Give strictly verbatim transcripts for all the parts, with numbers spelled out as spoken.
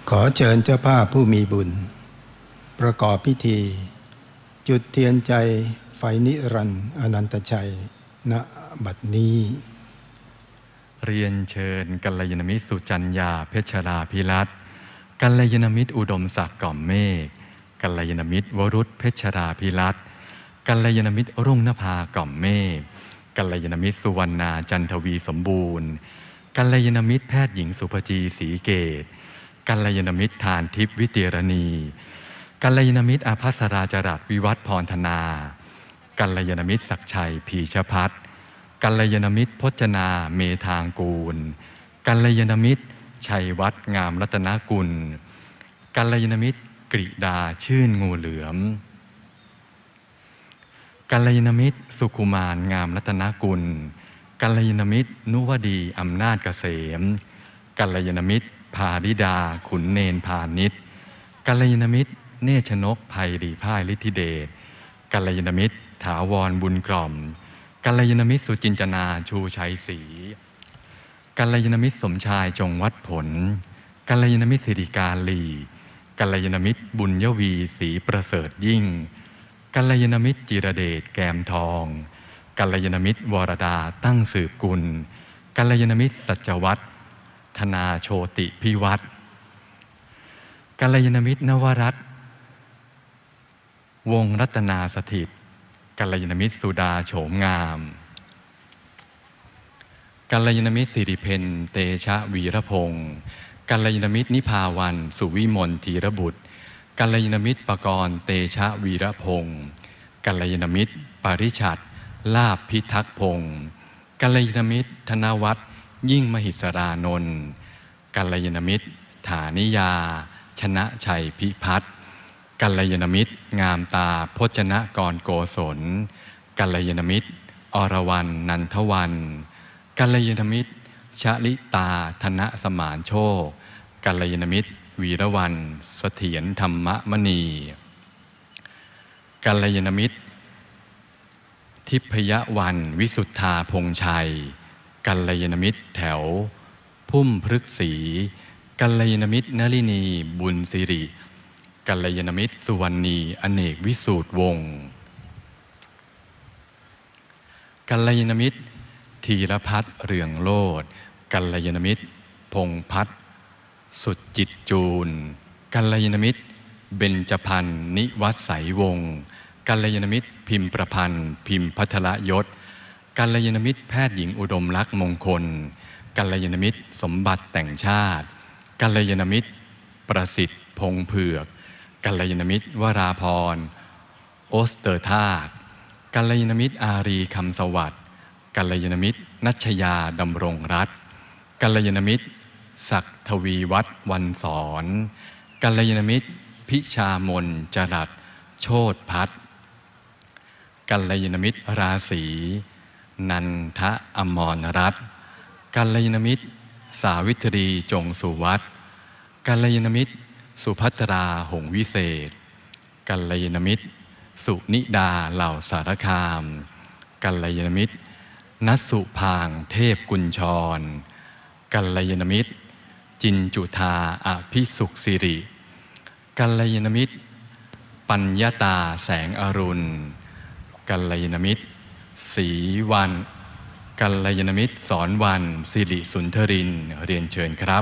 ขอเชิญเจ้าภาพผู้มีบุญประกอบพิธีจุดเทียนใจไฟนิรันดร์อนันตชัยณบัดนี้เรียนเชิญกัลยาณมิตรสุจัญญาเพชราภิรัตน์กัลยาณมิตรอุดมศักดิ์ก่อมเมฆกัลยาณมิตรวรุษเพชราภิรัตน์กัลยาณมิตรรุ่งนภาก่อมเมฆกัลยาณมิตรสุวรรณาจันทวีสมบูรณ์กัลยาณมิตรแพทย์หญิงสุภจีศรีเกตกัลยาณมิตรทานทิพย์วิเตรณีกัลยาณมิตรอาภัสราจรัสวิวัฒน์พรธนากัลยาณมิตรศักชัยพีชพัฒน์กัลยาณมิตรพจนาเมธางกูลกัลยาณมิตรชัยวัฒน์งามรัตนกุลกัลยาณมิตรกฤดาชื่นงูเหลือมกัลยาณมิตรสุขุมารงามรัตนกุลกัลยาณมิตรนุวดีอำนาจเกษมกัลยาณมิตรภาริดาขุนเนนพานิชกัลยาณมิตรเนชนกภัยรีพ่ายฤทธิเดชกัลยาณมิตรถาวรบุญกล่อมกัลยาณมิตรสุจินจนาชูชัยศรีกัลยาณมิตรสมชายจงวัดผลกัลยาณมิตรสิริกาลีกัลยาณมิตรบุญยวีศรีประเสริฐยิ่งกัลยาณมิตรจิรเดชแกมทองกัลยาณมิตรวรดาตั้งสืบกุลกัลยาณมิตรสัจวัฒน์ธนาโชติพิวัตรกัลยาณมิตรนวรัตน์วงรัตนาสถิตกัลยาณมิตรสุดาโฉมงามกัลยาณมิตรสิริเพนเตชะวีรพงศ์กัลยาณมิตรนิพาวันสุวิมลธีรบุตรกัลยาณมิตรปกรณ์เตชะวีรพงศ์กัลยาณมิตรปริชัดลาภพิทักษ์พงศ์กัลยาณมิตรธนวัฒน์ยิ่งมหิสรานนท์กัลยาณมิตรฐานิยาชนะชัยพิพัฒน์กัลยาณมิตรงามตาพจนกรโกศลกัลยาณมิตรอรวรรณนันทวันกัลยาณมิตรชลิตาธนสมานโชคกัลยาณมิตรวีรวรรณเสถียรธรรมมณีกัลยาณมิตรทิพยวันวิสุทธาพงชัยกัลยาณมิตรแถวพุ่มพฤกษีกัลยาณมิตรนลินีบุญสิริกัลยาณมิตรสุวรรณีอเนกวิสูตรวงศ์กัลยาณมิตรธีรพัฒน์เรืองโลดกัลยาณมิตรพงษ์พัฒน์สุดจิตจูนกัลยาณมิตรเบญจพรรณนิวัฒน์ใสวงศ์กัลยาณมิตรพิมพ์ประพันธ์พิมพ์พัทรยศกัลยาณมิตรแพทย์หญิงอุดมลักษณ์มงคลกัลยาณมิตรสมบัติแต่งชาติกัลยาณมิตรประสิทธิ์พงษ์เผือกกัลยาณมิตรวราพรโอสเตอร์ทากกัลยาณมิตรอารีคำสวัสดิ์กัลยาณมิตรนัชยาดำรงรัตน์กัลยาณมิตรศักดิ์ทวีวัฒน์วันสอนกัลยาณมิตรพิชามนจรัสโชติพัฒน์กัลยาณมิตรราศีนันทะอมรรัตน์กัลยาณมิตรสาวิตรีจงสุวัฒน์กัลยาณมิตรสุภัทราหงวิเศษกัลยาณมิตรสุนิดาเหล่าสารคามกัลยาณมิตรนัสสุพางเทพกุญชรกัลยาณมิตรจินจุธาอภิสุขสิริกัลยาณมิตรปัญญาตาแสงอรุณกัลยาณมิตรศรีวันกัลยาณมิตรสอนวันสิริสุนทรินเรียนเชิญครับ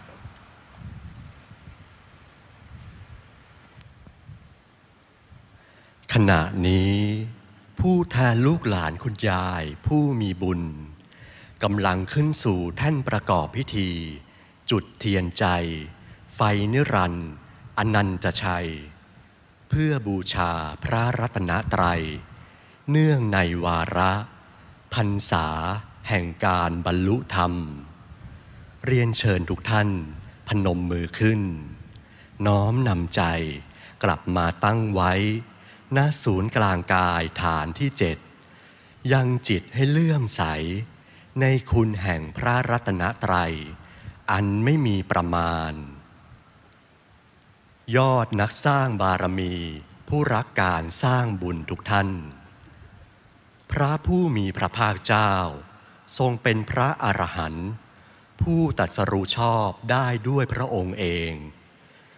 ขณะนี้ผู้แทนลูกหลานคุณยายผู้มีบุญกำลังขึ้นสู่แท่นประกอบพิธีจุดเทียนใจไฟนิรันดร์อนันตชัยเพื่อบูชาพระรัตนตรัยเนื่องในวาระพรรษาแห่งการบรรลุธรรมเรียนเชิญทุกท่านพนมมือขึ้นน้อมนำใจกลับมาตั้งไว้ณศูนย์กลางกายฐานที่เจ็ดยังจิตให้เลื่อมใสในคุณแห่งพระรัตนตรัยอันไม่มีประมาณยอดนักสร้างบารมีผู้รักการสร้างบุญทุกท่านพระผู้มีพระภาคเจ้าทรงเป็นพระอรหันต์ผู้ตรัสรู้ชอบได้ด้วยพระองค์เอง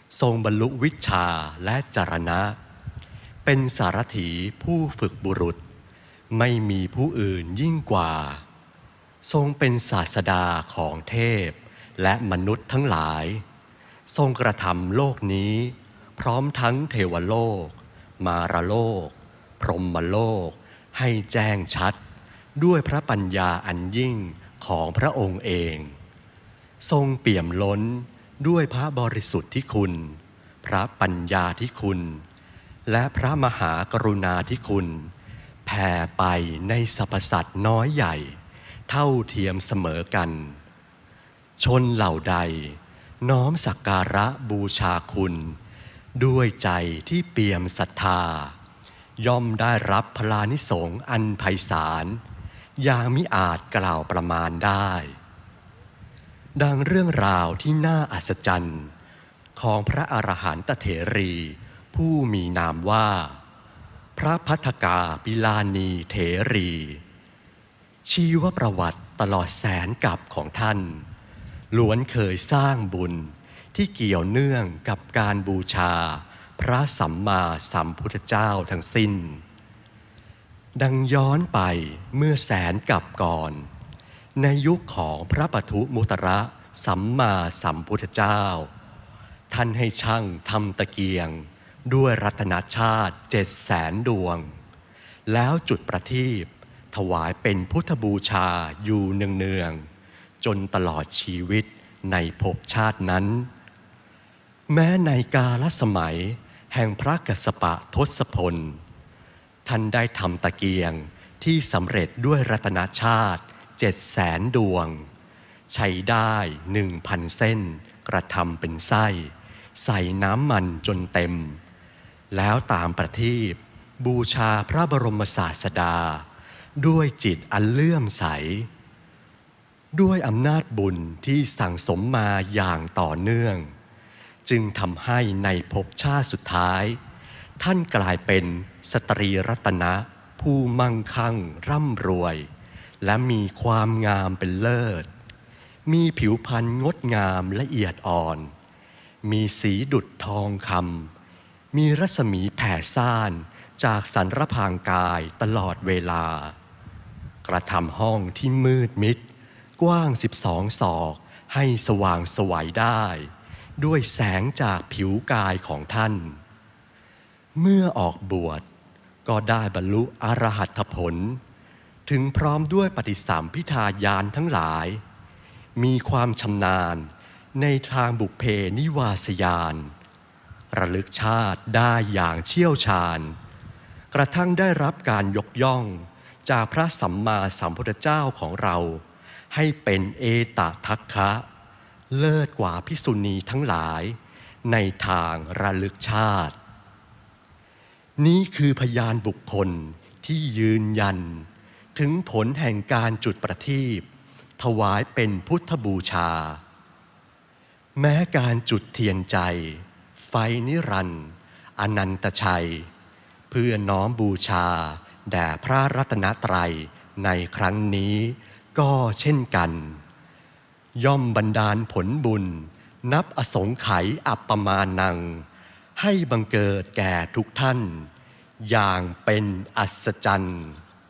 ทรงบรรลุวิชาและจรณะเป็นสารถีผู้ฝึกบุรุษไม่มีผู้อื่นยิ่งกว่าทรงเป็นศาสดาของเทพและมนุษย์ทั้งหลายทรงกระทำโลกนี้พร้อมทั้งเทวโลกมารโลกพรหมโลกให้แจ้งชัดด้วยพระปัญญาอันยิ่งของพระองค์เองทรงเปี่ยมล้นด้วยพระบริสุทธิ์ที่คุณพระปัญญาที่คุณและพระมหากรุณาที่คุณแผ่ไปในสรรพสัตว์น้อยใหญ่เท่าเทียมเสมอกันชนเหล่าใดน้อมสักการะบูชาคุณด้วยใจที่เปี่ยมศรัทธาย่อมได้รับพลานิสงส์อันไพศาลอย่างมิอาจกล่าวประมาณได้ดังเรื่องราวที่น่าอัศจรรย์ของพระอรหันตเถรีผู้มีนามว่าพระภัททกาปิลานีเถรีชีวประวัติตลอดแสนกับของท่านล้วนเคยสร้างบุญที่เกี่ยวเนื่องกับการบูชาพระสัมมาสัมพุทธเจ้าทั้งสิ้นดังย้อนไปเมื่อแสนกับก่อนในยุคของพระปทุมุตระสัมมาสัมพุทธเจ้าท่านให้ช่างทำตะเกียงด้วยรัตนชาติเจ็ดแสนดวงแล้วจุดประทีปถวายเป็นพุทธบูชาอยู่เนืองๆจนตลอดชีวิตในภพชาตินั้นแม้ในกาลสมัยแห่งพระกัสสปะทศพลท่านได้ทำตะเกียงที่สำเร็จด้วยรัตนชาติเจ็ดแสนดวงใช้ได้หนึ่งพันเส้นกระทำเป็นไส้ใส่น้ำมันจนเต็มแล้วตามประทีปบูชาพระบรมศาสดาด้วยจิตอันเลื่อมใสด้วยอำนาจบุญที่สั่งสมมาอย่างต่อเนื่องจึงทำให้ในภพชาติสุดท้ายท่านกลายเป็นสตรีรัตนะผู้มั่งคั่งร่ำรวยและมีความงามเป็นเลิศมีผิวพรรณงดงามละเอียดอ่อนมีสีดุจทองคำมีรัศมีแผ่ซ่านจากสันรพางกายตลอดเวลากระทำห้องที่มืดมิดกว้างสิบสองศอกให้สว่างไสวได้ด้วยแสงจากผิวกายของท่านเมื่อออกบวชก็ได้บรรลุอรหัตผลถึงพร้อมด้วยปฏิสัมภิทาญาณทั้งหลายมีความชำนาญในทางบุพเพนิวาสญาณระลึกชาติได้อย่างเชี่ยวชาญกระทั่งได้รับการยกย่องจากพระสัมมาสัมพุทธเจ้าของเราให้เป็นเอตทัคคะเลิศกว่าภิกษุณีทั้งหลายในทางระลึกชาตินี้คือพยานบุคคลที่ยืนยันถึงผลแห่งการจุดประทีปถวายเป็นพุทธบูชาแม้การจุดเทียนใจไฟนิรันดร์อนันตชัยเพื่อน้อมบูชาแด่พระรัตนตรัยในครั้งนี้ก็เช่นกันย่อมบันดาลผลบุญนับอสงไขยอัปปมานังให้บังเกิดแก่ทุกท่านอย่างเป็นอัศจรรย์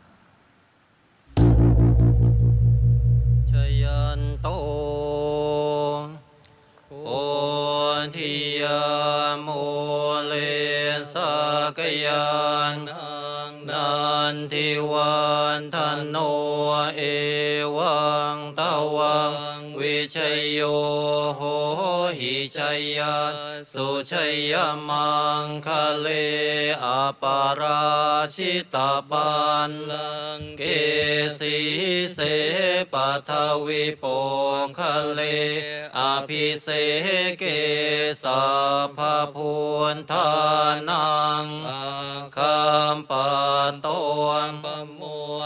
ชยันโตโอทิยาโมเลสกยันนันทิวันทันโนเอวังตาวังวิชัยโยโหหิชัยยะสุชัยยมังคะเลอปาราชิตาปันลังเกสีเสปัทวิโปคะเลอภิเสเกสัพพพุทธานังอาคัมปะโตปมวลทัน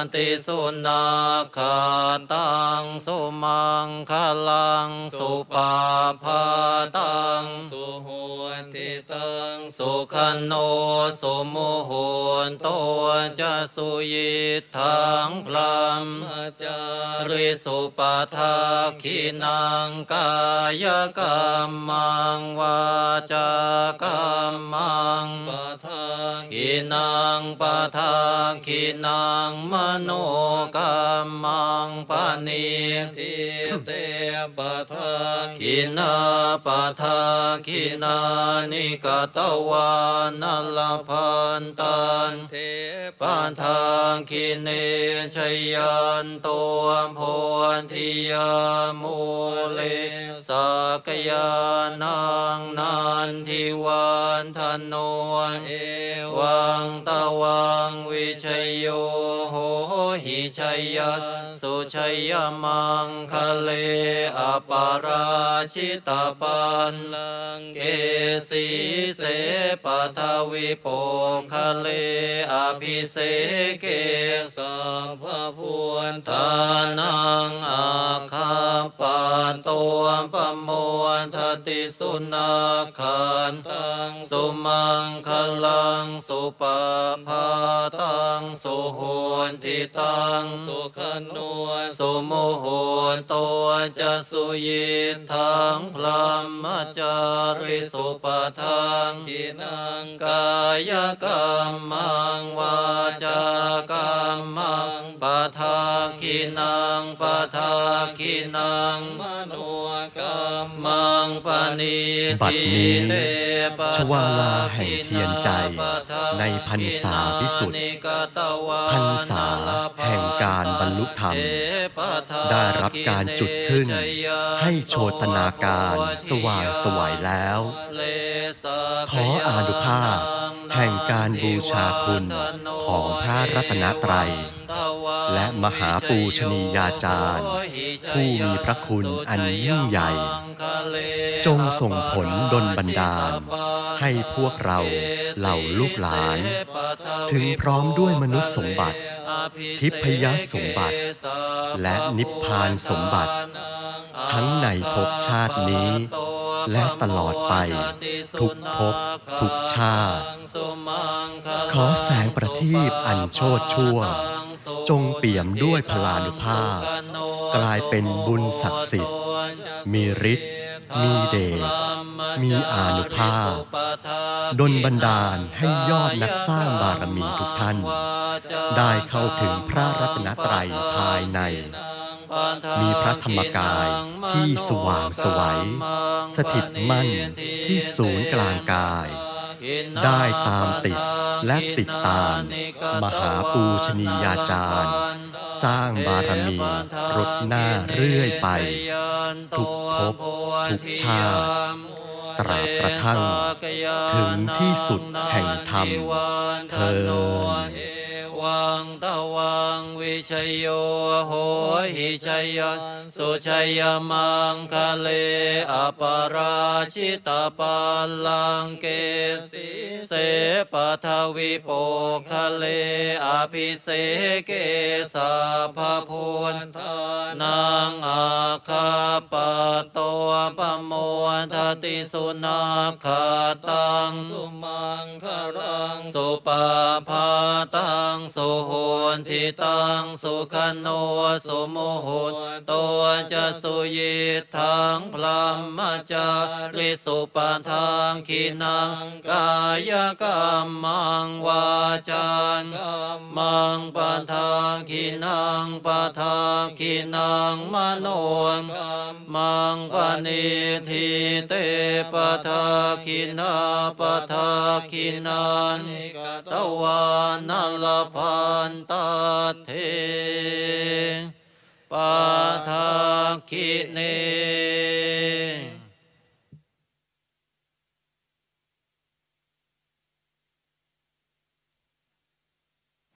ติสุนาคาตังสุมังคลังสุปาพาตังสุโหติตังสุขันโนสุโมโหนโตจะสุยิทังพลัมจาริสุปาทาคินังกายกรรมังวาจากรรมังปะทาคินังปะทาคินังมโนกรรมังปะนิทิเตปะทาคินาปะทาคินานิกตวานลพันตันเทปะทาคิเนชยันตัวโพธิยามูเลสักยานังนันทิวันธโนเอวังตะวังวิชัยโยโหหิชัยยัสสุชัยมังคะเลอปาราชิตาปันลังเกสีเสปทวิโปคะเลอภิเสเกสัพพพุทธานังอาคาปะตัวปโมทติสุนาคันตังสุมังคลังสุปาพาตังสุโหนทิตังสุขันโนสุโมโหนโตจะสุยิทังพลัมมจาริสุปาทังคินังกายกรรมังวาจากรรมังปะทาคินังปะทาคินังมโนกรรมังปะนิบัดนี้ชวาลาแห่งเทียนใจในพรรษาวิสุทธิ์พรรษาแห่งการบรรลุธรรมได้รับการจุดขึ้นให้โชตนาการสว่างไสวแล้ว ขออานุภาพแห่งการบูชาคุณของพระรัตนตรัยและมหาปูชนียาจารย์ผู้มีพระคุณอันยิ่งใหญ่จงส่งผลดลบันดาลให้พวกเราเหล่าลูกหลานถึงพร้อมด้วยมนุษย์สมบัติทิพยสมบัติและนิพพานสมบัติทั้งในภพชาตินี้และตลอดไปทุกภพทุกชาติขอแสงประทีปอันโชติช่วงจงเปี่ยมด้วยพลานุภาพกลายเป็นบุญศักดิ์สิทธิ์มีฤทธิ์มีเดชมีอานุภาพดลบันดาลให้ยอดนักสร้างบารมีทุกท่านได้เข้าถึงพระรัตนตรัยภายในมีพระธรรมกายที่สว่างไสวสถิตมั่นที่ศูนย์กลางกายได้ตามติดและติดตามมหาปูชนียาจารย์สร้างบารมีรดหน้าเรื่อยไปทุกภพทุกชาติตราบกระทั่งถึงที่สุดแห่งธรรมเทอญวังตะวังวิชัยโยโหหิชัยยัสสุชัยมังคะเลอปาราชิตาปัลลังเกสีเสปทวิโปคะเลอภิเสเกสัพพพุทธานังอาคาปะโตปโมทติสุนาคาตังสุมังคลังสุปาพาตังสุโหนทิตังสุขันโนสุโมโหนโตจะสุยิทังพลัมมจาริสุปาทังคินังกายกรรมังวาจากรรมังปะทาคินังปะทาคินังมโนกรรมังปณิทิเตปะทาคินาปะทาคินังตวานลพันตัดเทปาทาคิเน